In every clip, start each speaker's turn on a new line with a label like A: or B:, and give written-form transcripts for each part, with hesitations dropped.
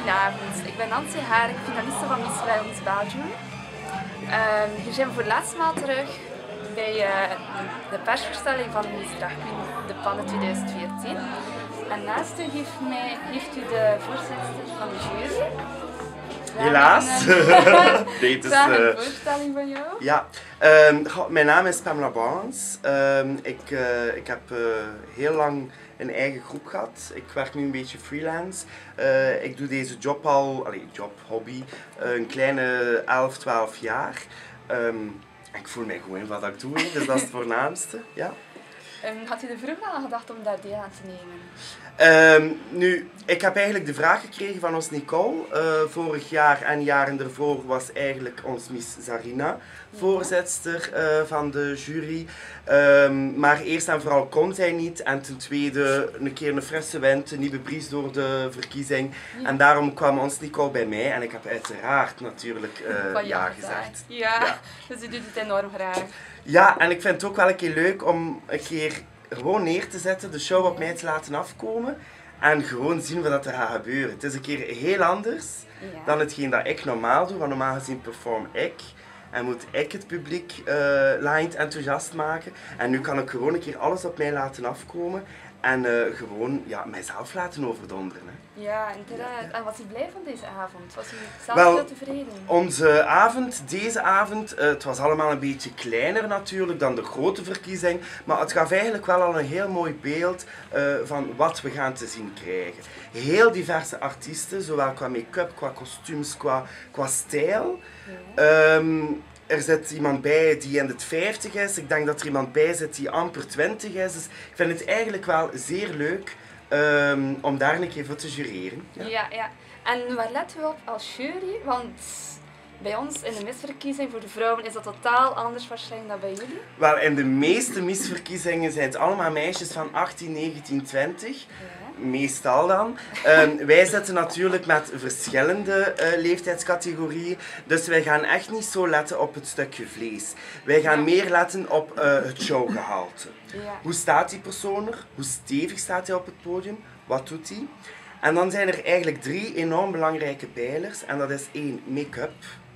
A: Goedenavond, ik ben Nancy Haring, finaliste van Miss Vrijland Belgium. Hier zijn we voor de laatste maal terug bij de persverstelling van Miss Drag Queen de Pannen 2014. En naast u heeft u de voorzitter van de jury.
B: Helaas.
A: Nee, het is een voorstelling van jou.
B: Ja, mijn naam is Pamela Barnes. Ik heb heel lang een eigen groep gehad. Ik werk nu een beetje freelance. Ik doe deze job al, hobby, een kleine 11, 12 jaar. Ik voel mij goed in wat ik doe, dus dat is het voornaamste. Ja.
A: Had u er vroeger al gedacht om daar deel aan te nemen?
B: Nu, ik heb eigenlijk de vraag gekregen van ons Nicole. Vorig jaar en jaren ervoor was eigenlijk ons Miss Zarina voorzitter van de jury. Maar eerst en vooral kon zij niet. En ten tweede een keer een frisse wind, een nieuwe bries door de verkiezing. Ja. En daarom kwam ons Nicole bij mij en ik heb uiteraard natuurlijk ja gezegd.
A: Ja, dus u doet het enorm graag.
B: Ja, en ik vind het ook wel een keer leuk om een keer gewoon neer te zetten, de show op mij te laten afkomen en gewoon zien wat er gaat gebeuren. Het is een keer heel anders dan hetgeen dat ik normaal doe, want normaal gezien perform ik en moet ik het publiek laaiend enthousiast maken. En nu kan ik gewoon een keer alles op mij laten afkomen en gewoon mijzelf laten overdonderen. Hè.
A: Ja, inderdaad. En was u blij van deze avond? Was u zelf heel tevreden?
B: Onze avond, deze avond, het was allemaal een beetje kleiner natuurlijk dan de grote verkiezing, maar het gaf eigenlijk wel al een heel mooi beeld van wat we gaan te zien krijgen. Heel diverse artiesten, zowel qua make-up, qua kostuums, qua stijl. Ja. Er zit iemand bij die in de 50 is, ik denk dat er iemand bij zit die amper 20 is, dus ik vind het eigenlijk wel zeer leuk om daar een keer voor te jureren.
A: Ja. En waar let u op als jury? Want bij ons in de misverkiezing voor de vrouwen is dat totaal anders waarschijnlijk dan bij jullie.
B: Wel, in de meeste misverkiezingen zijn het allemaal meisjes van 18, 19, 20. Ja. Meestal dan. Wij zitten natuurlijk met verschillende leeftijdscategorieën, dus wij gaan echt niet zo letten op het stukje vlees. Wij gaan meer letten op het showgehalte. Ja. Hoe staat die persoon er? Hoe stevig staat hij op het podium? Wat doet hij? En dan zijn er eigenlijk 3 enorm belangrijke pijlers en dat is 1, make-up.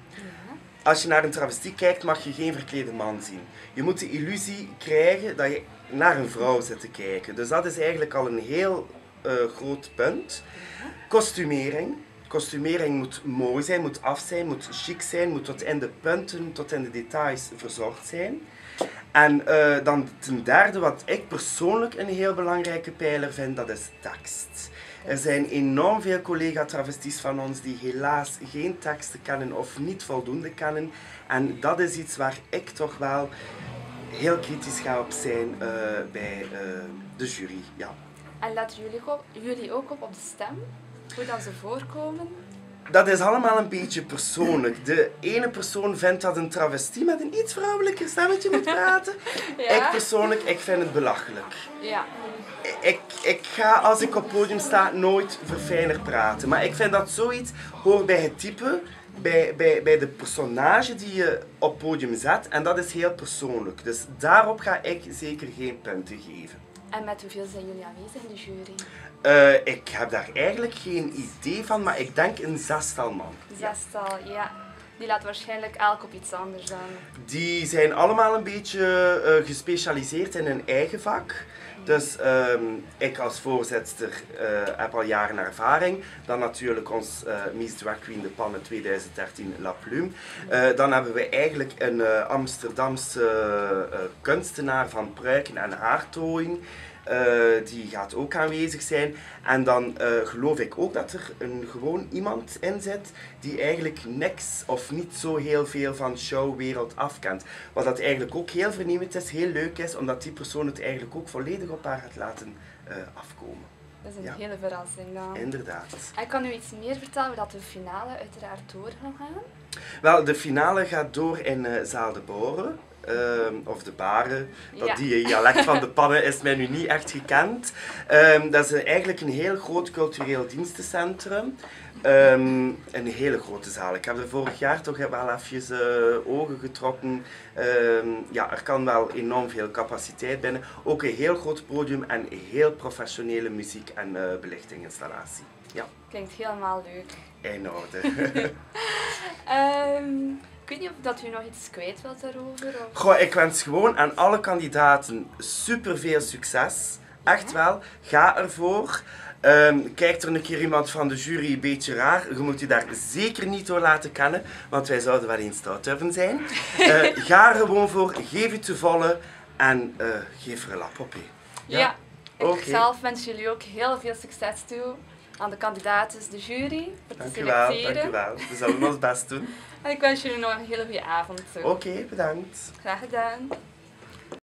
B: Als je naar een travestie kijkt, mag je geen verklede man zien. Je moet de illusie krijgen dat je naar een vrouw zit te kijken. Dus dat is eigenlijk al een heel groot punt. Kostumering. Kostumering moet mooi zijn, moet af zijn, moet chic zijn, moet tot in de punten, tot in de details verzorgd zijn. En dan ten derde, wat ik persoonlijk een heel belangrijke pijler vind, dat is tekst. Er zijn enorm veel collega-travesties van ons die helaas geen teksten kennen of niet voldoende kennen. En dat is iets waar ik toch wel heel kritisch ga op zijn bij de jury. Ja.
A: En letten jullie ook op de stem? Hoe dan ze voorkomen?
B: Dat is allemaal een beetje persoonlijk. De ene persoon vindt dat een travestie met een iets vrouwelijker stemmetje moet praten. Ja? Ik vind het belachelijk.
A: Ja.
B: Ik ga, als ik op podium sta, nooit verfijner praten. Maar ik vind dat zoiets hoort bij het type, bij de personage die je op podium zet. En dat is heel persoonlijk. Dus daarop ga ik zeker geen punten geven.
A: En met hoeveel zijn jullie aanwezig in de jury?
B: Ik heb daar eigenlijk geen idee van, maar ik denk een 6-tal man.
A: 6-tal, ja. Die laten waarschijnlijk elk op iets anders dan.
B: Die zijn allemaal een beetje gespecialiseerd in hun eigen vak. Dus ik als voorzitter heb al jaren ervaring. Dan natuurlijk ons Miss Drag Queen de Pannen 2013 La Plume. Dan hebben we eigenlijk een Amsterdamse kunstenaar van pruiken en haartooien. Die gaat ook aanwezig zijn. En dan geloof ik ook dat er gewoon iemand in zit die eigenlijk niks of niet zo heel veel van showwereld afkent. Wat dat eigenlijk ook heel vernieuwend is, heel leuk is, omdat die persoon het eigenlijk ook volledig op haar gaat laten afkomen.
A: Dat is een hele verrassing dan.
B: Inderdaad.
A: En kan u iets meer vertellen hoe dat de finale uiteraard door gaat gaan?
B: Wel, de finale gaat door in Zaal de Boren. Of de Baren, die dialect van de Pannen is mij nu niet echt gekend. Dat is eigenlijk een heel groot cultureel dienstencentrum. Een hele grote zaal. Ik heb er vorig jaar toch wel even ogen getrokken. Er kan wel enorm veel capaciteit binnen. Ook een heel groot podium en heel professionele muziek- en belichtinginstallatie. Ja.
A: Klinkt helemaal leuk.
B: In orde.
A: Ik weet niet of dat u nog iets kwijt wilt daarover? Of...
B: Goh, ik wens gewoon aan alle kandidaten super veel succes. Echt wel. Ga ervoor. Kijkt er een keer iemand van de jury een beetje raar, je moet je daar zeker niet door laten kennen, want wij zouden wel eens stout durven zijn. Ga er gewoon voor, geef je te volle en geef er een lap op. Hè.
A: Ja, ik
B: Oké.
A: zelf wens jullie ook heel veel succes toe aan de kandidaten, de jury, voor te
B: Dank u wel,
A: selecteren.
B: dank u wel. We zullen ons best doen.
A: En ik wens jullie nog een hele goede avond toe.
B: Oké, bedankt.
A: Graag gedaan.